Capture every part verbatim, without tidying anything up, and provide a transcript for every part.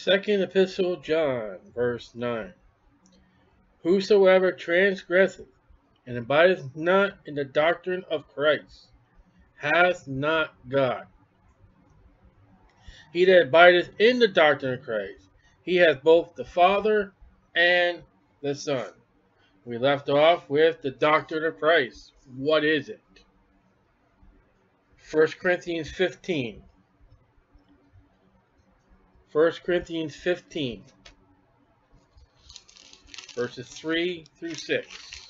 Second Epistle John, verse nine. Whosoever transgresseth and abideth not in the doctrine of Christ hath not God. He that abideth in the doctrine of Christ, he hath both the Father and the Son. We left off with the doctrine of Christ. What is it? First Corinthians fifteen. First Corinthians fifteen, verses three through six.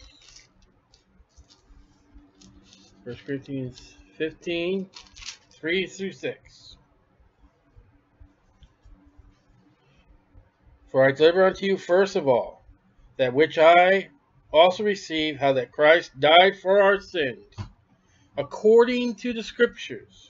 First Corinthians fifteen, three through six. For I deliver unto you first of all that which I also received, how that Christ died for our sins, according to the Scriptures,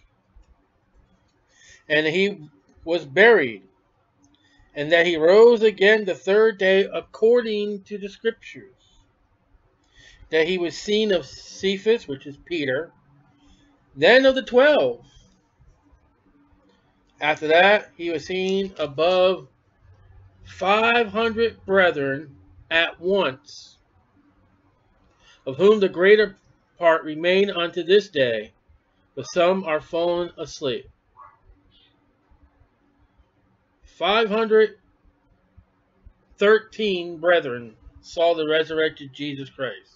and he was buried, and that he rose again the third day according to the Scriptures, that he was seen of Cephas, which is Peter, then of the twelve. After that, he was seen above five hundred brethren at once, of whom the greater part remain unto this day, but some are fallen asleep. five hundred thirteen brethren saw the resurrected Jesus Christ.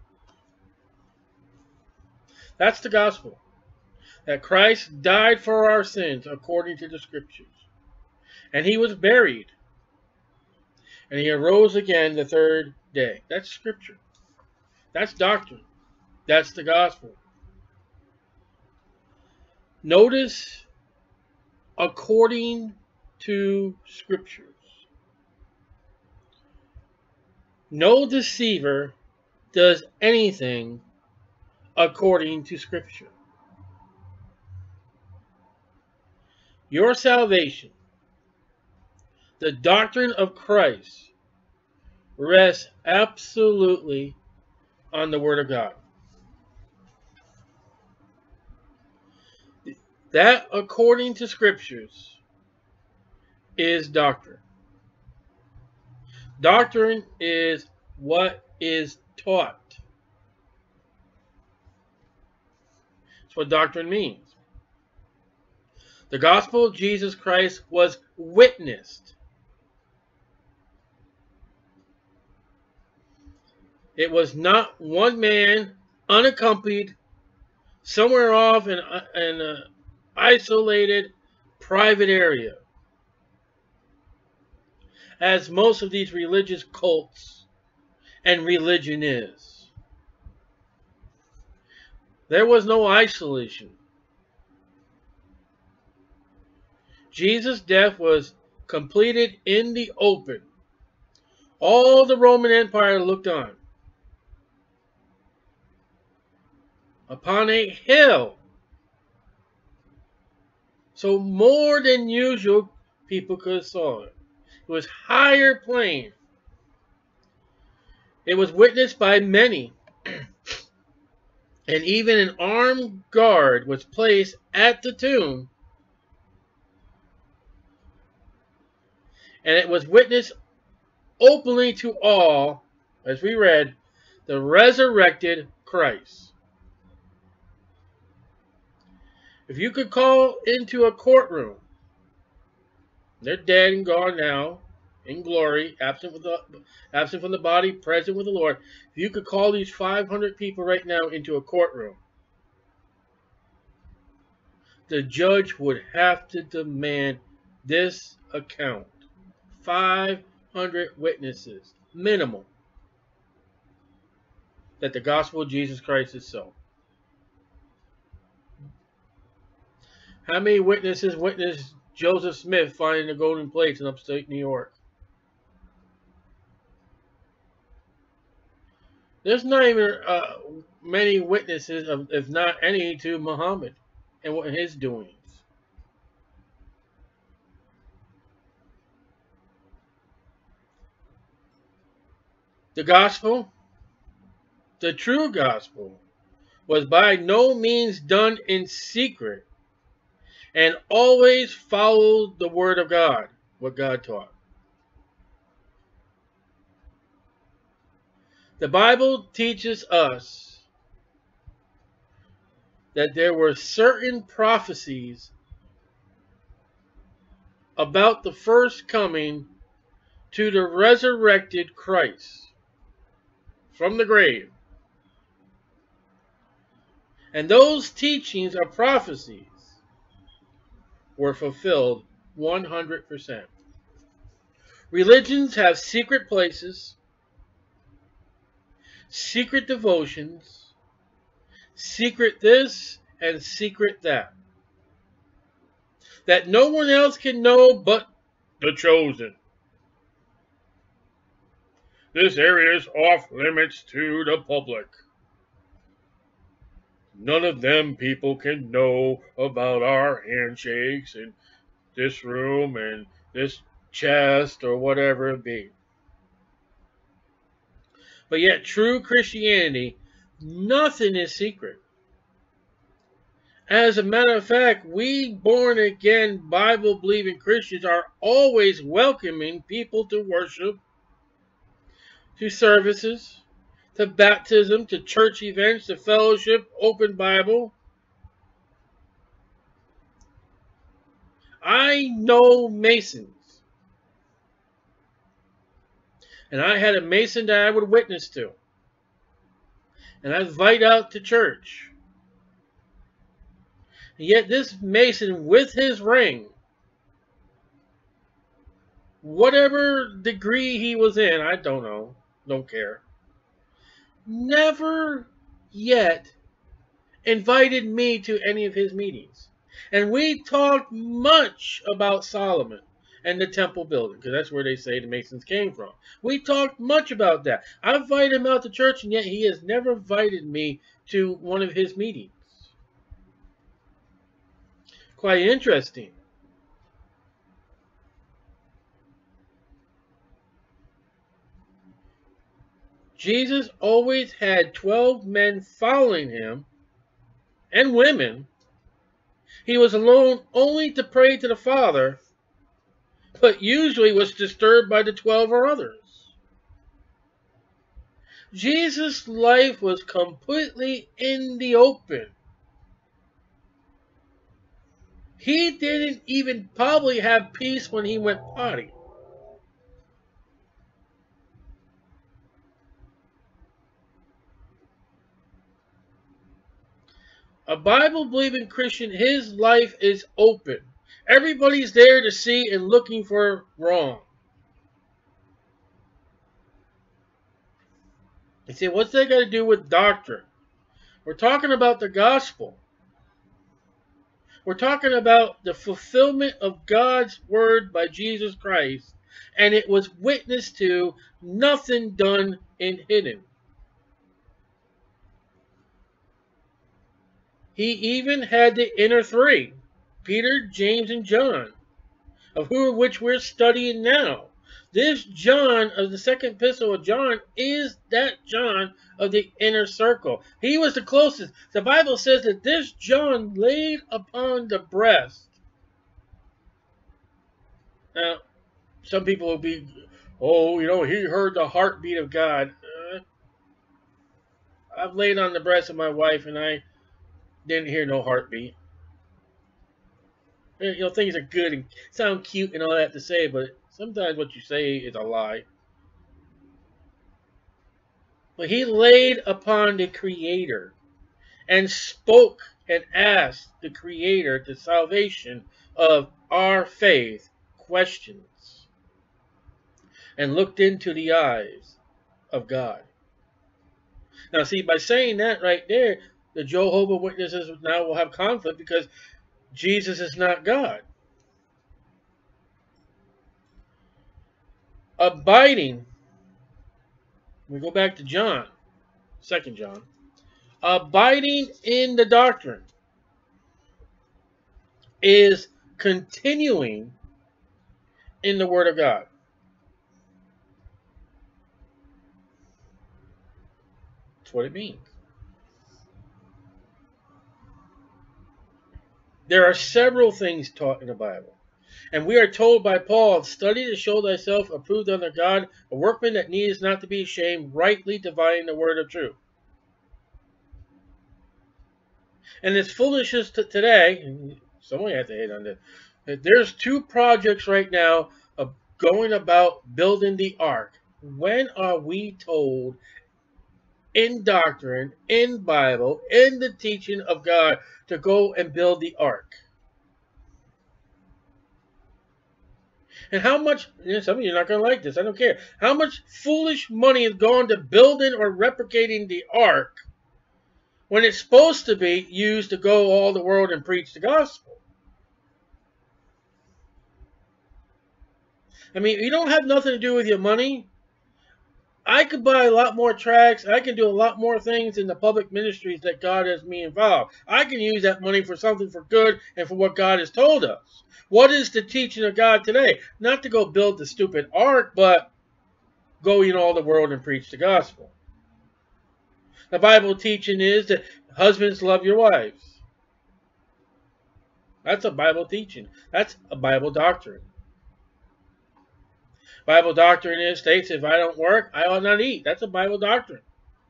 That's the gospel. That Christ died for our sins according to the Scriptures. And he was buried. And he arose again the third day. That's Scripture. That's doctrine. That's the gospel. Notice, according to Scriptures. No deceiver does anything according to Scripture. Your salvation, the doctrine of Christ, rests absolutely on the Word of God. That, according to Scriptures, is doctrine. Doctrine is what is taught. That's what doctrine means. The gospel of Jesus Christ was witnessed. It was not one man, unaccompanied, somewhere off in an isolated, private area, as most of these religious cults and religion is. There was no isolation. Jesus' death was completed in the open. All the Roman Empire looked on. Upon a hill. So more than usual, people could have saw it. It was higher plane. It was witnessed by many. And even an armed guard was placed at the tomb. And it was witnessed openly to all, as we read, the resurrected Christ. If you could call into a courtroom, they're dead and gone now, in glory, absent, with the, absent from the body, present with the Lord. If you could call these five hundred people right now into a courtroom, the judge would have to demand this account. five hundred witnesses, minimum, that the gospel of Jesus Christ is so. How many witnesses witnessed Joseph Smith finding the golden plates in upstate New York? There's not even uh, many witnesses, of, if not any, to Muhammad and what his doings. The gospel, the true gospel, was by no means done in secret, and always followed the word of God. what God taught. The Bible teaches us that there were certain prophecies about the first coming to the resurrected Christ from the grave. And those teachings or prophecies were fulfilled one hundred percent. Religions have secret places, secret devotions, secret this and secret that, that no one else can know but the chosen. This area is off limits to the public. None of them people can know about our handshakes in this room and this chest or whatever it be. But yet true Christianity, nothing is secret. As a matter of fact, we born again Bible believing Christians are always welcoming people to worship, to services, to baptism, to church events, to fellowship, open Bible. I know Masons. And I had a Mason that I would witness to. And I'd invite out to church. And yet this Mason with his ring, whatever degree he was in, I don't know, don't care, never yet invited me to any of his meetings. And we talked much about Solomon and the temple building, because that's where they say the Masons came from. We talked much about that. I invited him out to church, and yet he has never invited me to one of his meetings. Quite interesting. Jesus always had twelve men following him, and women. He was alone only to pray to the Father, but usually was disturbed by the twelve or others. Jesus' life was completely in the open. He didn't even probably have peace when he went potty. A Bible-believing Christian, his life is open. Everybody's there to see and looking for wrong. You say, what's that got to do with doctrine? We're talking about the gospel. We're talking about the fulfillment of God's word by Jesus Christ. And it was witnessed to, nothing done in hidden. He even had the inner three, Peter, James, and John, of who which we're studying now. This John of the second epistle of John is that John of the inner circle. He was the closest. The Bible says that this John laid upon the breast. Now, some people will be, oh, you know, he heard the heartbeat of God. Uh, I've laid on the breast of my wife and I didn't hear no heartbeat. You know, things are good and sound cute and all that to say, but sometimes what you say is a lie. But he laid upon the Creator and spoke and asked the Creator the salvation of our faith questions and looked into the eyes of God. Now, see, by saying that right there, the Jehovah's Witnesses now will have conflict because Jesus is not God. Abiding, we go back to John, Second John, abiding in the doctrine is continuing in the Word of God. That's what it means. There are several things taught in the Bible. And we are told by Paul, study to show thyself approved unto God, a workman that needeth not to be ashamed, rightly dividing the word of truth. And it's foolishness to today, somebody had to hate on this, that there's two projects right now of going about building the ark. When are we told in doctrine, in Bible, in the teaching of God to go and build the ark? And how much, you know, some of you are not going to like this, I don't care. How much foolish money is going to building or replicating the ark when it's supposed to be used to go all the world and preach the gospel? I mean, you don't have nothing to do with your money. I could buy a lot more tracts. I can do a lot more things in the public ministries that God has me involved. I can use that money for something for good and for what God has told us. What is the teaching of God today? Not to go build the stupid ark, but go in all the world and preach the gospel. The Bible teaching is that husbands love your wives. That's a Bible teaching. That's a Bible doctrine. Bible doctrine is states if I don't work, I ought not eat. That's a Bible doctrine.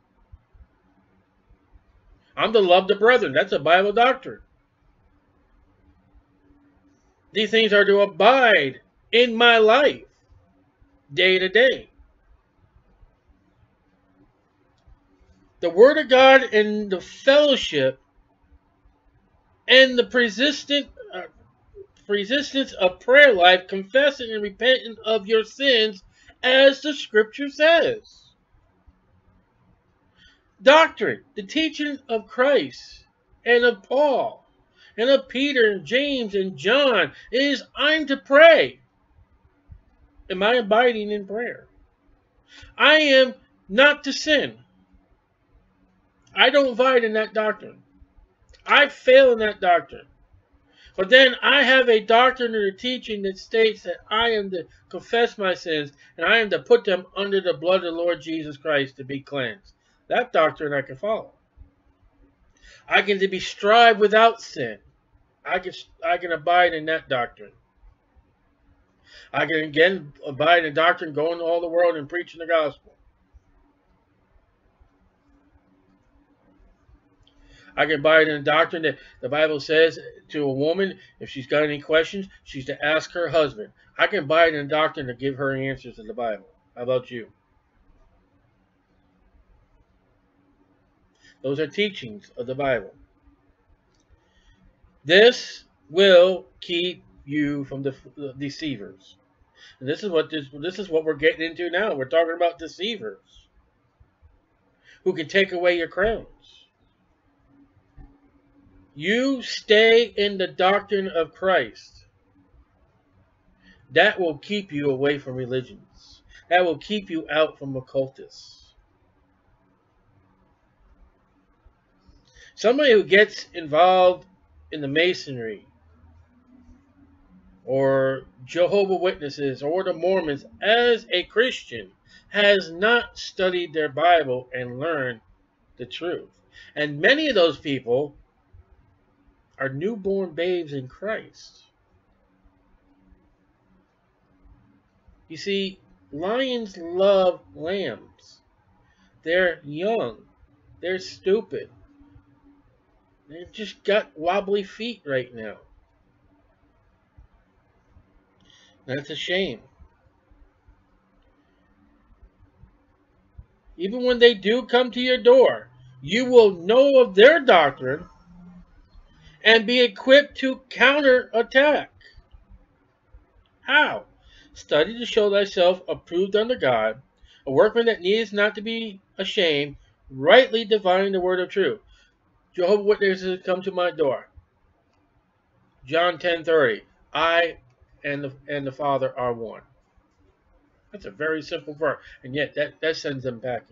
I'm to love the brethren. That's a Bible doctrine. These things are to abide in my life day to day. The Word of God and the fellowship and the persistent uh, resistance of prayer life, confessing and repenting of your sins, as the Scripture says. Doctrine, the teaching of Christ and of Paul and of Peter and James and John is I'm to pray. Am I abiding in prayer? I am not to sin. I don't abide in that doctrine. I fail in that doctrine. But then I have a doctrine or a teaching that states that I am to confess my sins and I am to put them under the blood of the Lord Jesus Christ to be cleansed. That doctrine I can follow. I can to be strive without sin. I can, I can abide in that doctrine. I can again abide in doctrine, going to all the world and preaching the gospel. I can abide in a doctrine that the Bible says to a woman, if she's got any questions, she's to ask her husband. I can abide in a doctrine to give her answers to the Bible. How about you? Those are teachings of the Bible. This will keep you from the deceivers. And this is what this, this is what we're getting into now. We're talking about deceivers who can take away your crowns. You stay in the doctrine of Christ. That will keep you away from religions. That will keep you out from occultists. Somebody who gets involved in the Masonry or Jehovah's Witnesses or the Mormons as a Christian has not studied their Bible and learned the truth. And many of those people are newborn babes in Christ. You see, lions love lambs. They're young. They're stupid. They've just got wobbly feet right now. That's a shame. Even when they do come to your door, you will know of their doctrine and be equipped to counterattack. How? Study to show thyself approved unto God, a workman that needeth not to be ashamed, rightly dividing the word of truth. Jehovah's Witnesses come to my door. John ten thirty. I and the, and the Father are one. That's a very simple verse, and yet that, that sends them packing.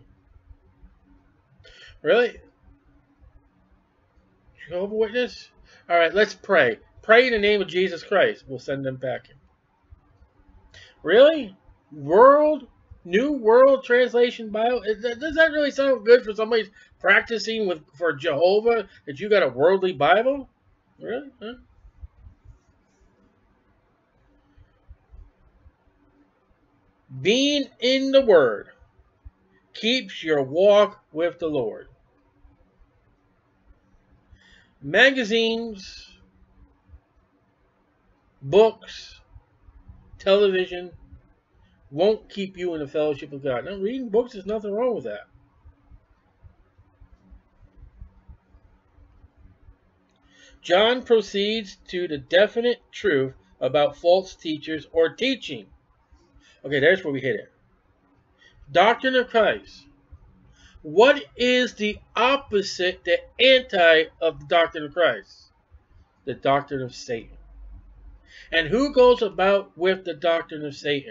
Really? Jehovah's Witness? All right, let's pray. Pray in the name of Jesus Christ. We'll send them packing. Really? World, New World Translation Bible? Does that really sound good for somebody practicing with for Jehovah that you got a worldly Bible? Really? Huh? Being in the Word keeps your walk with the Lord. Magazines, books, television won't keep you in the fellowship of God. Now, reading books, there's nothing wrong with that. John proceeds to the definite truth about false teachers or teaching. Okay, there's where we hit it. Doctrine of Christ. What is the opposite, the anti of the doctrine of Christ? The doctrine of Satan. And who goes about with the doctrine of Satan?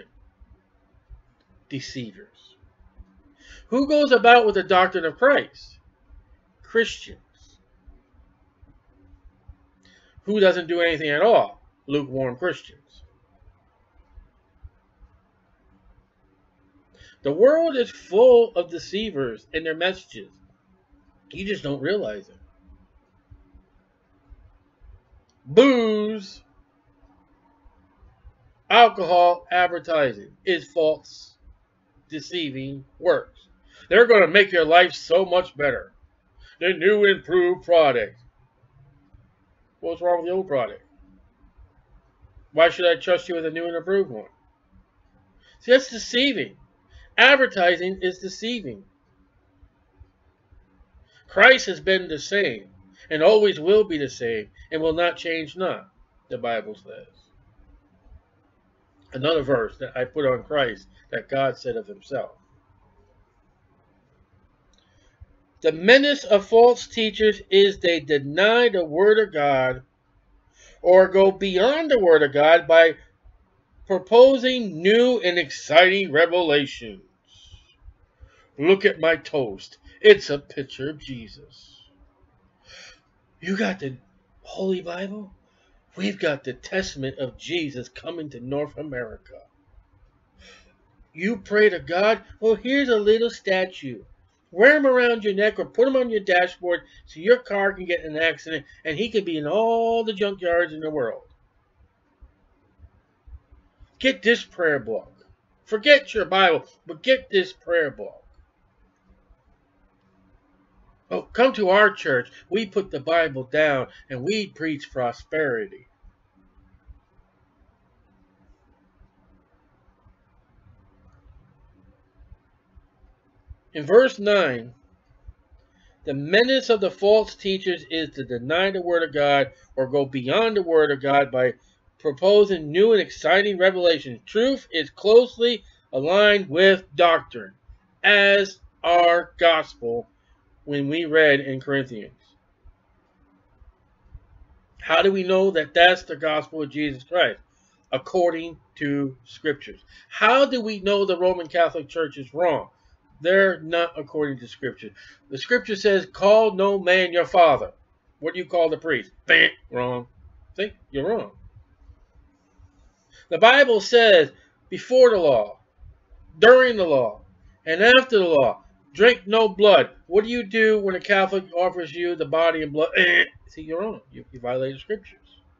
Deceivers. Who goes about with the doctrine of Christ? Christians. Who doesn't do anything at all? Lukewarm Christians. The world is full of deceivers in their messages. You just don't realize it. Booze, alcohol advertising is false, deceiving works. They're going to make your life so much better. The new improved product. What's wrong with the old product? Why should I trust you with a new and improved one? See, that's deceiving. Advertising is deceiving. Christ has been the same and always will be the same and will not change not, the Bible says. Another verse that I put on Christ that God said of himself. The menace of false teachers is they deny the Word of God or go beyond the Word of God by proposing new and exciting revelations. Look at my toast. It's a picture of Jesus. You got the Holy Bible? We've got the Testament of Jesus coming to North America. You pray to God? Well, here's a little statue. Wear him around your neck or put him on your dashboard so your car can get in an accident and he can be in all the junkyards in the world. Get this prayer book. Forget your Bible, but get this prayer book. Oh, come to our church. We put the Bible down and we preach prosperity. In verse nine, the menace of the false teachers is to deny the Word of God or go beyond the Word of God by proposing new and exciting revelations. Truth is closely aligned with doctrine, as our gospel when we read in Corinthians. How do we know that that's the gospel of Jesus Christ? According to Scriptures. How do we know the Roman Catholic Church is wrong? They're not according to Scripture. The Scripture says, call no man your father. What do you call the priest? Bam, wrong. See, you're wrong. The Bible says, before the law, during the law, and after the law, drink no blood. What do you do when a Catholic offers you the body and blood? See, you're wrong. You, you violated Scriptures.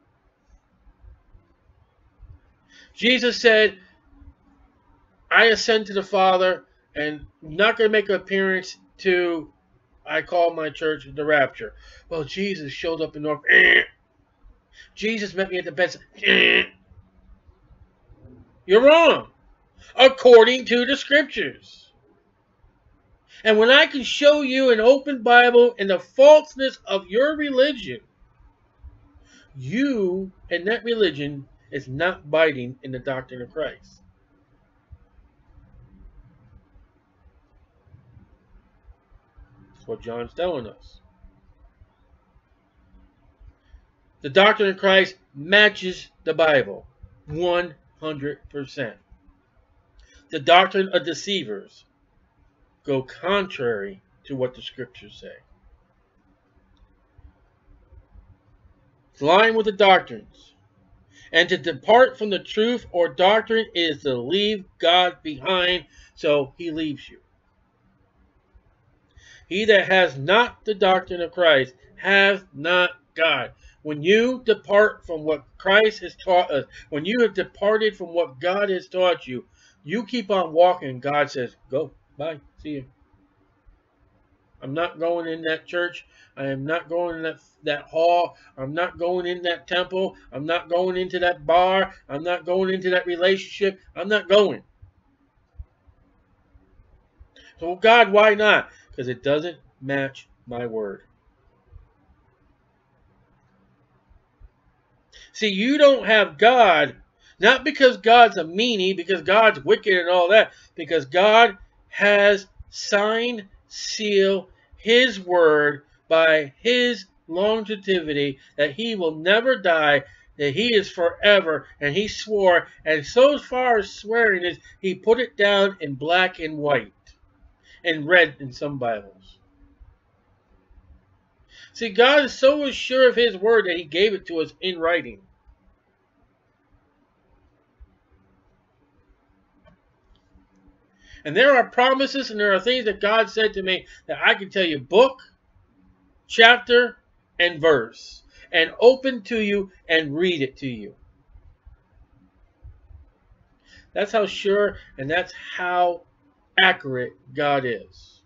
Jesus said, I ascend to the Father, and I'm not going to make an appearance to, I call my church, the rapture. Well, Jesus showed up in North. Jesus met me at the bedside. You're wrong. According to the Scriptures. And when I can show you an open Bible and the falseness of your religion, you and that religion is not biting in the doctrine of Christ. That's what John's telling us. The doctrine of Christ matches the Bible one hundred percent. The doctrine of deceivers go contrary to what the Scriptures say. It's lying with the doctrines. And to depart from the truth or doctrine is to leave God behind, so he leaves you. He that has not the doctrine of Christ has not God. When you depart from what Christ has taught us, when you have departed from what God has taught you, You keep on walking, God says, go, bye, see you. I'm not going in that church. I am not going in that, that hall. I'm not going in that temple. I'm not going into that bar. I'm not going into that relationship. I'm not going. So, God, why not? Because it doesn't match my word. See, you don't have God, not because God's a meanie, because God's wicked and all that, because God has signed, sealed his word by his longevity that he will never die, that he is forever, and he swore, and so far as swearing is, he put it down in black and white, and red in some Bibles. See, God is so sure of his word that he gave it to us in writing. And there are promises and there are things that God said to me that I can tell you book, chapter, and verse, and open to you and read it to you. That's how sure and that's how accurate God is.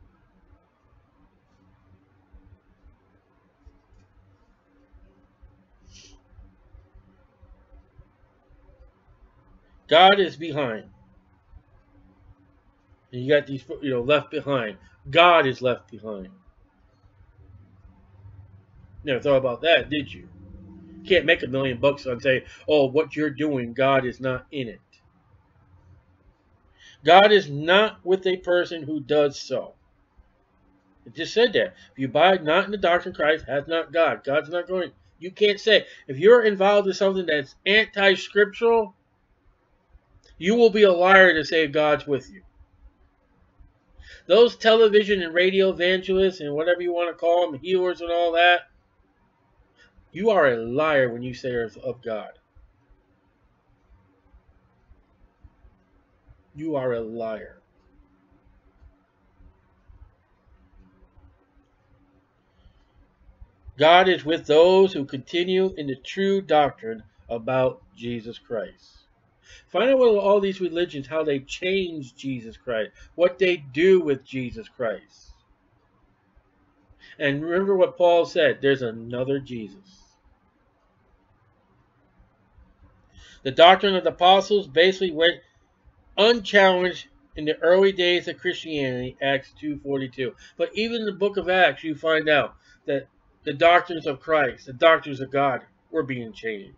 God is behind. And you got these, you know, left behind. God is left behind. Never thought about that, did you? You can't make a million bucks on saying, oh, what you're doing, God is not in it. God is not with a person who does so. It just said that. If you abide not in the doctrine of Christ, hath not God. God's not going. You can't say. If you're involved in something that's anti-scriptural, you will be a liar to say God's with you. Those television and radio evangelists and whatever you want to call them, healers and all that, you are a liar when you say they're of God. You are a liar. God is with those who continue in the true doctrine about Jesus Christ. Find out what all these religions, how they change Jesus Christ, what they do with Jesus Christ. And remember what Paul said, there's another Jesus. The doctrine of the apostles basically went unchallenged in the early days of Christianity, Acts two forty-two. But even in the book of Acts, you find out that the doctrines of Christ, the doctrines of God, were being changed.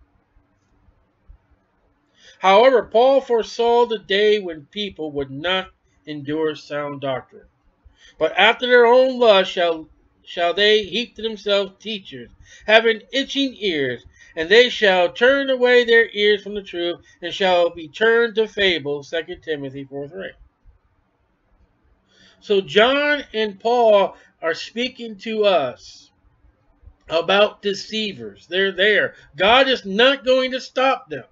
However, Paul foresaw the day when people would not endure sound doctrine, but after their own lust shall, shall they heap to themselves teachers, having itching ears, and they shall turn away their ears from the truth, and shall be turned to fables, Second Timothy four three. So John and Paul are speaking to us about deceivers. They're there. God is not going to stop them.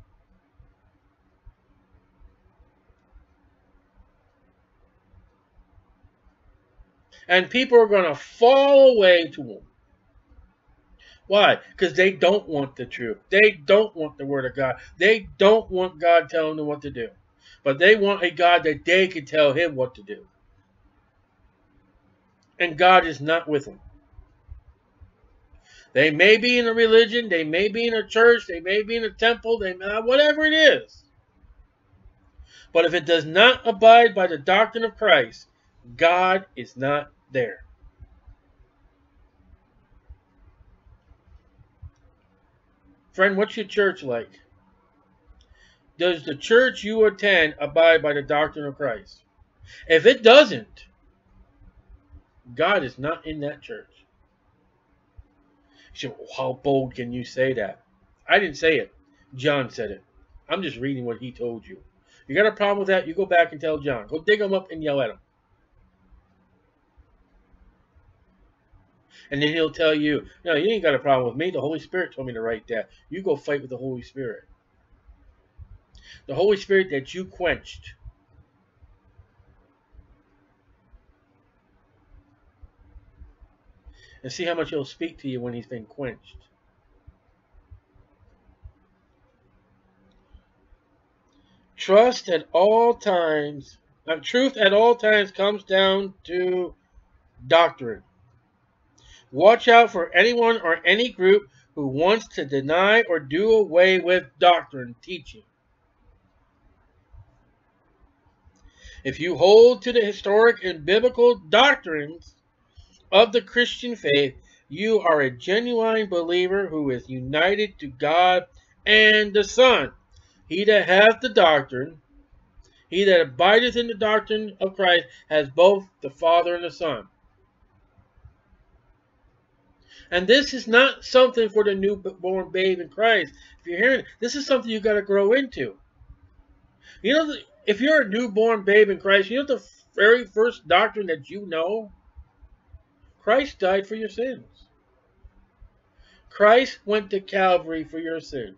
And people are going to fall away to them. Why? Because they don't want the truth. They don't want the word of God. They don't want God telling them what to do. But they want a God that they can tell him what to do. And God is not with them. They may be in a religion. They may be in a church. They may be in a temple. They may, whatever it is. But if it does not abide by the doctrine of Christ, God is not there. Friend, what's your church like? Does the church you attend abide by the doctrine of Christ? If it doesn't, God is not in that church. You say, well, how bold can you say that? I didn't say it. John said it. I'm just reading what he told you. You got a problem with that? You go back and tell John. Go dig him up and yell at him. And then he'll tell you, no, you ain't got a problem with me. The Holy Spirit told me to write that. You go fight with the Holy Spirit. The Holy Spirit that you quenched. And see how much he'll speak to you when he's been quenched. Trust at all times, uh, truth at all times comes down to doctrine. Watch out for anyone or any group who wants to deny or do away with doctrine teaching. If you hold to the historic and biblical doctrines of the Christian faith, you are a genuine believer who is united to God and the Son. He that hath the doctrine, he that abideth in the doctrine of Christ, has both the Father and the Son. And this is not something for the newborn babe in Christ. If you're hearing it, this is something you got to grow into. You know, if you're a newborn babe in Christ, you know the very first doctrine that you know? Christ died for your sins. Christ went to Calvary for your sins.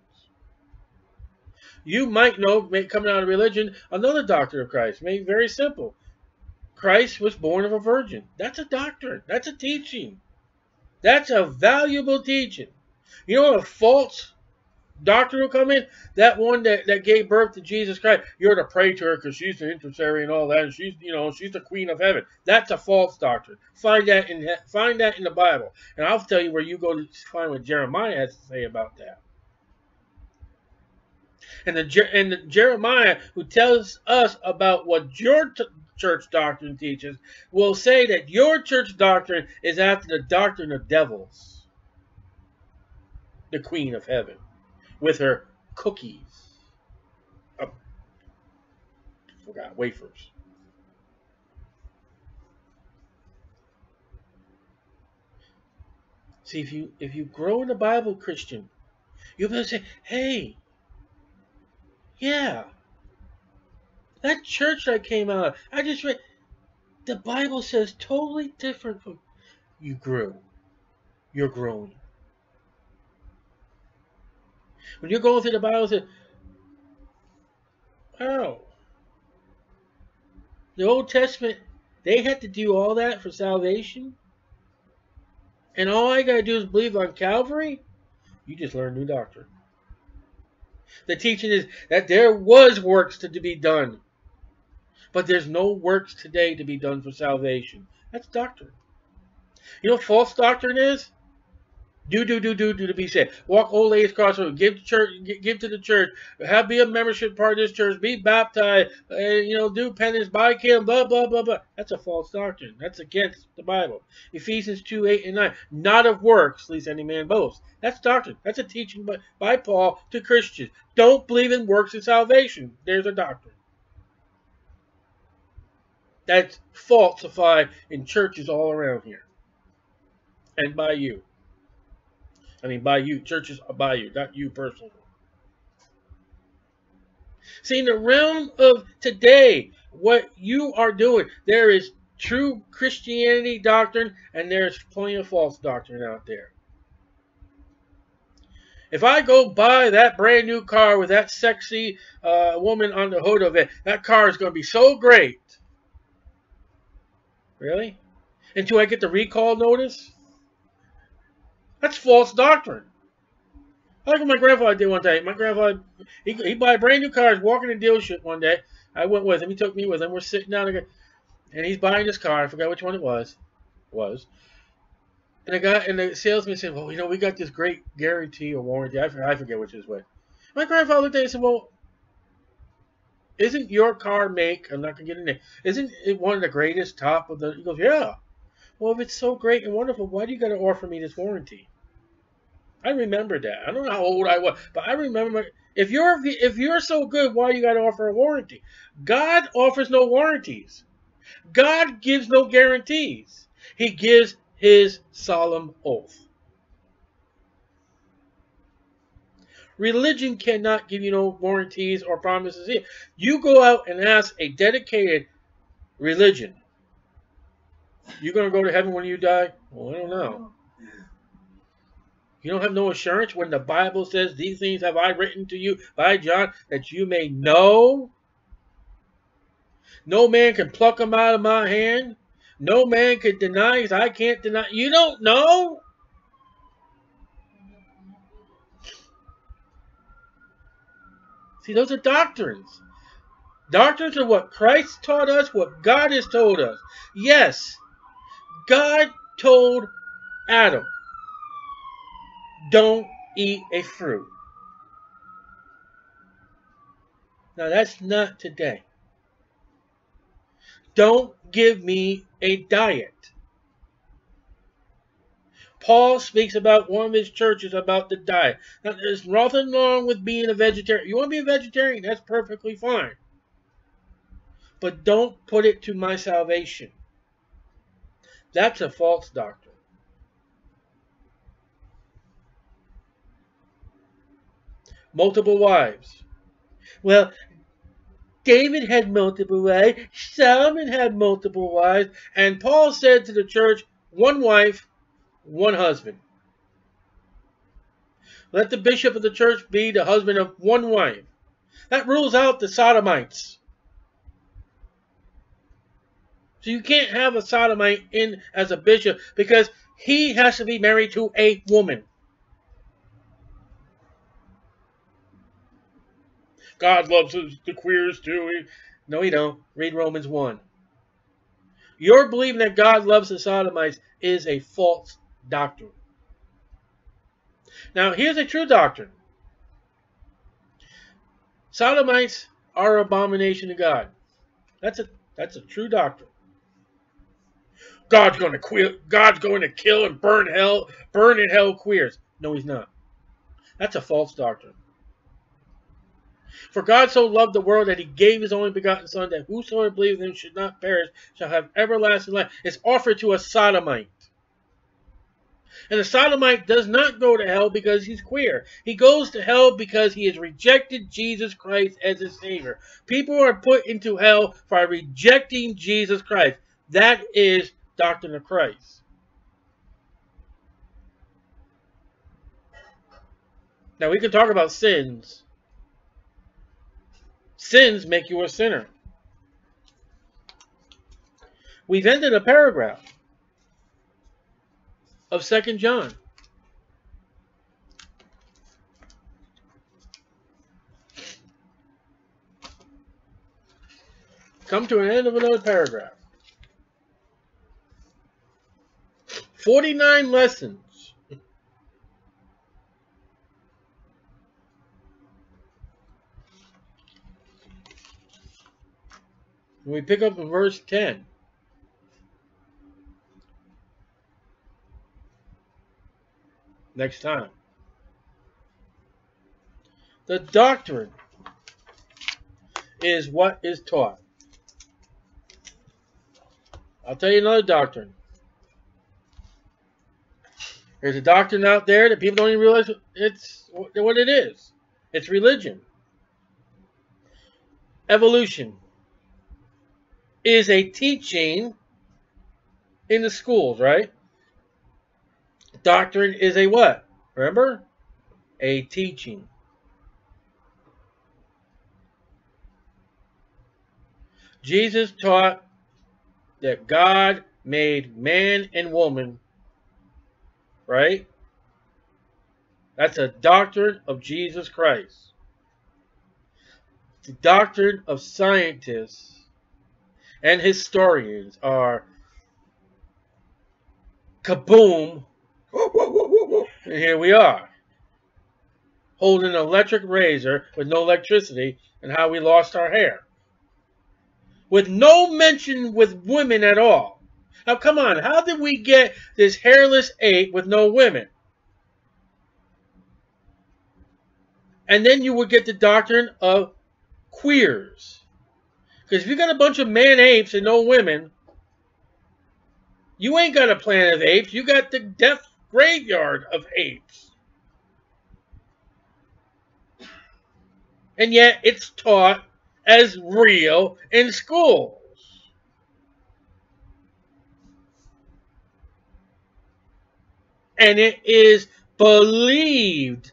You might know, coming out of religion, another doctrine of Christ. Maybe very simple. Christ was born of a virgin. That's a doctrine. That's a teaching. That's a valuable teaching. You know what a false doctrine will come in? That one that, that gave birth to Jesus Christ. You're to pray to her because she's the intercessory and all that. And she's, you know, she's the queen of heaven. That's a false doctrine. Find that in find that in the Bible. And I'll tell you where you go to find what Jeremiah has to say about that. And the, and the Jeremiah, who tells us about what your t church doctrine teaches, will say that your church doctrine is after the doctrine of devils. The queen of heaven. With her cookies. Oh, forgot, wafers. See, if you if you grow in the Bible, Christian, you'll be able to say, hey, yeah, that church I came out of, I just read, the Bible says totally different from, you grew. You're growing. When you're going through the Bible, it says, wow, the Old Testament, they had to do all that for salvation? And all I got to do is believe on Calvary? You just learned new doctrine. The teaching is that there was works to be done. But there's no works today to be done for salvation. That's doctrine. You know what false doctrine is? Do, do, do, do, do to be saved. Walk old age crossroads. Give to church. Give to the church. Have be a membership part of this church. Be baptized. Uh, you know, do penance. Buy kim. Blah blah blah blah. That's a false doctrine. That's against the Bible. Ephesians two eight and nine. Not of works, lest any man boast. That's doctrine. That's a teaching by, by Paul to Christians. Don't believe in works of salvation. There's a doctrine. That's falsified in churches all around here, and by you. I mean, by you. Churches are by you, not you personally. See, in the realm of today, what you are doing, there is true Christianity doctrine, and there's plenty of false doctrine out there. If I go buy that brand new car with that sexy uh, woman on the hood of it, that car is going to be so great. Really? Until I get the recall notice? That's false doctrine. I like what my grandfather did one day. My grandfather, he, he bought a brand new car. He's walking in the dealership one day. I went with him. He took me with him. We're sitting down again, and he's buying this car. I forgot which one it was. Was. And the guy and the salesman said, "Well, you know, we got this great guarantee or warranty." I forget, I forget which is what. My grandfather looked at it and said, "Well, isn't your car make? I'm not gonna get in there. Isn't it one of the greatest top of the?" He goes, "Yeah." Well, if it's so great and wonderful, why do you got to offer me this warranty? I remember that. I don't know how old I was, but I remember. If you're if you're so good, why you got to offer a warranty? God offers no warranties. God gives no guarantees. He gives his solemn oath. Religion cannot give you no warranties or promises. You go out and ask a dedicated religion, you're going to go to heaven when you die? Well, I don't know. You don't have no assurance when the Bible says, these things have I written to you by John, that you may know. No man can pluck them out of my hand. No man can deny, I can't deny. You don't know? See, those are doctrines. Doctrines are what Christ taught us, what God has told us. Yes, God told Adam, don't eat a fruit. Now that's not today. Don't give me a diet. Paul speaks about one of his churches about the diet. Now, there's nothing wrong with being a vegetarian. You want to be a vegetarian? That's perfectly fine. But don't put it to my salvation. That's a false doctrine. Multiple wives. Well, David had multiple wives. Solomon had multiple wives. And Paul said to the church, one wife, one husband. Let the bishop of the church be the husband of one wife. That rules out the sodomites. So you can't have a sodomite in as a bishop because he has to be married to a woman. God loves the queers too. No, he don't. Read Romans one. Your believing that God loves the sodomites is a false doctrine. Now, here's a true doctrine. Sodomites are an abomination to God. That's a that's a true doctrine. God's going to queer, God's going to kill and burn hell, burn in hell queers. No, he's not. That's a false doctrine. For God so loved the world that he gave his only begotten Son, that whosoever believes in him should not perish, shall have everlasting life. It's offered to a sodomite. And the sodomite does not go to hell because he's queer. He goes to hell because he has rejected Jesus Christ as his Savior. People are put into hell for rejecting Jesus Christ. That is doctrine of Christ. Now we can talk about sins. Sins make you a sinner. We've ended a paragraph of Second John. Come to an end of another paragraph. forty-nine lessons. We pick up in verse ten. Next time. The doctrine is what is taught. I'll tell you another doctrine. There's a doctrine out there that people don't even realize it's what it is. It's religion. Evolution is a teaching in the schools, right? Doctrine is a what? Remember? A teaching. Jesus taught that God made man and woman, right? That's a doctrine of Jesus Christ. The doctrine of scientists and historians are kaboom. And here we are, holding an electric razor with no electricity and how we lost our hair. With no mention with women at all. Now come on, how did we get this hairless ape with no women? And then you would get the doctrine of queers. Because if you got a bunch of man apes and no women, you ain't got a planet of apes, you got the death graveyard of apes. And yet it's taught as real in schools. And it is believed.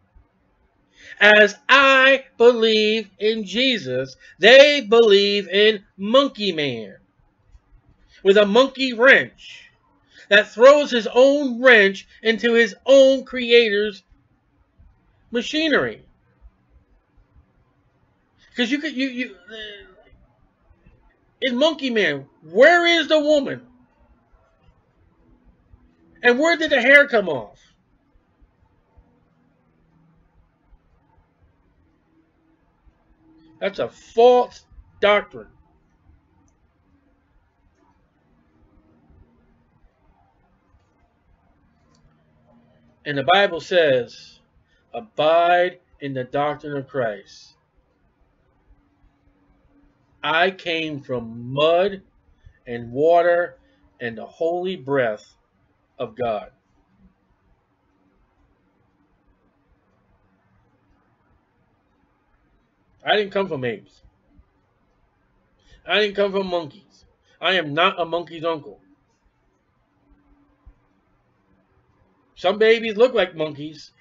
As I believe in Jesus, they believe in Monkey Man with a monkey wrench that throws his own wrench into his own creator's machinery. Because you could, you, you, in Monkey Man, where is the woman? And where did the hair come off? That's a false doctrine. And the Bible says, abide in the doctrine of Christ. I came from mud and water and the holy breath of God. I didn't come from apes. I didn't come from monkeys. I am not a monkey's uncle. Some babies look like monkeys.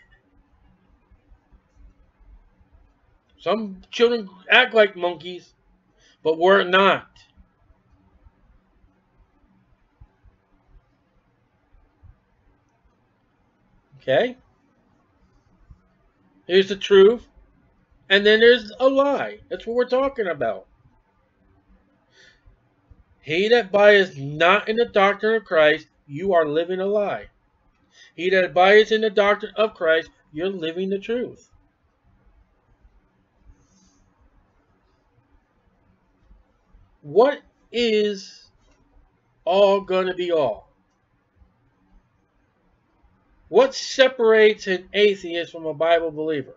Some children act like monkeys, but we're not. Okay? Here's the truth. And then there's a lie. That's what we're talking about. He that abides not in the doctrine of Christ, you are living a lie. He that abides in the doctrine of Christ, you're living the truth. What is all going to be all? What separates an atheist from a Bible believer?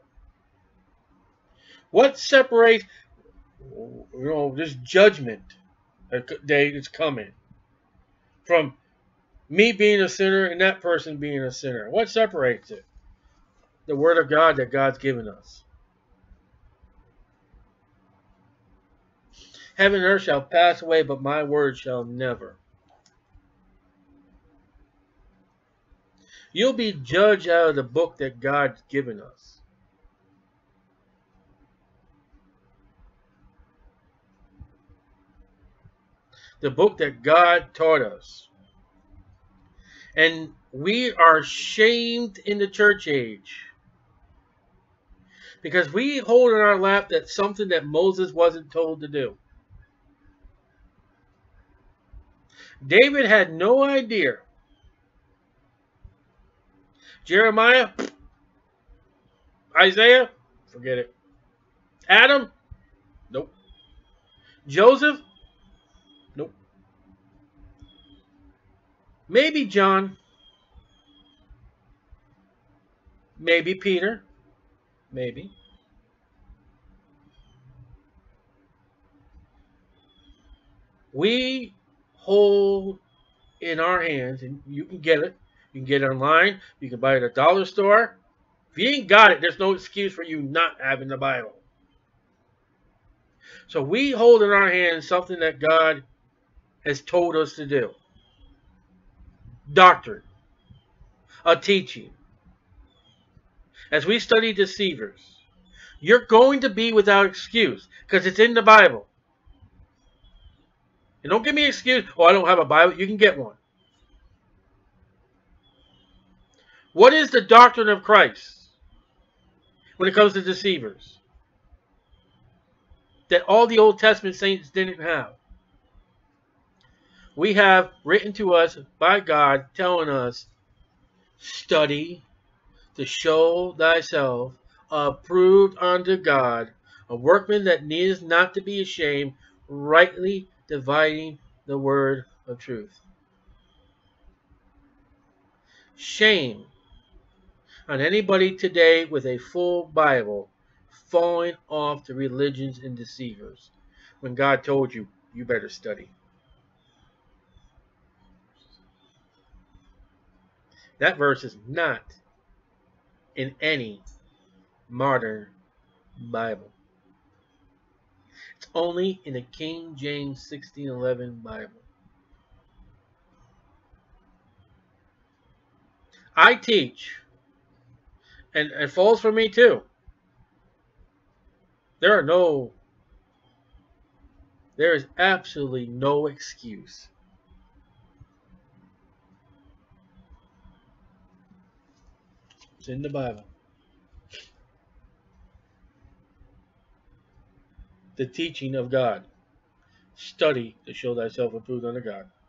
What separates, you know, this judgment day that's coming from me being a sinner and that person being a sinner? What separates it? The Word of God that God's given us. Heaven and earth shall pass away, but my word shall never. You'll be judged out of the book that God's given us. The book that God taught us. And we are shamed in the church age. Because we hold in our lap that something that Moses wasn't told to do. David had no idea. Jeremiah, Isaiah, forget it. Adam, nope. Joseph, nope. Maybe John. Maybe Peter. Maybe. We hold in our hands, and you can get it. You can get it online. You can buy it at a dollar store. If you ain't got it, there's no excuse for you not having the Bible. So we hold in our hands something that God has told us to do. Doctrine. A teaching. As we study deceivers, you're going to be without excuse because it's in the Bible. And don't give me an excuse, oh, I don't have a Bible. You can get one. What is the doctrine of Christ when it comes to deceivers that all the Old Testament saints didn't have? We have written to us by God telling us, study to show thyself approved unto God, a workman that needs not to be ashamed, rightly dividing the word of truth. Shame on anybody today with a full Bible falling off to religions and deceivers when God told you, you better study. That verse is not in any modern Bible. It's only in the King James sixteen eleven Bible. I teach, and it falls for me too. There are no, there is absolutely no excuse. It's in the Bible. the teaching of God. Study to show thyself approved unto God.